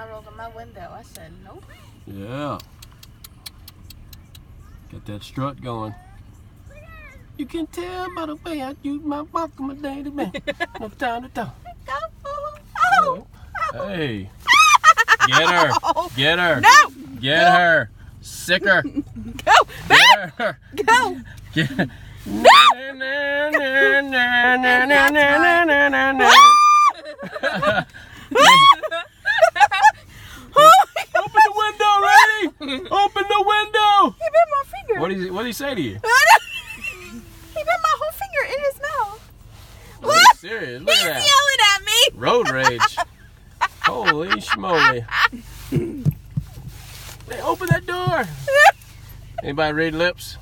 I rolled up my window. I said, nope. Yeah. Got that strut going. You can tell by the way I use my walk on my day to day. No time to talk. Go. Oh. Hey. Get her. Get her. No. Get her. Sicker. Go. Get her. Go. Get her. Open the window, lady! Open the window! He bit my finger. What did he say to you? He bit my whole finger in his mouth. Are you serious? Look He's at that. yelling at me. Road rage. Holy schmoly. Hey, open that door. Anybody read lips?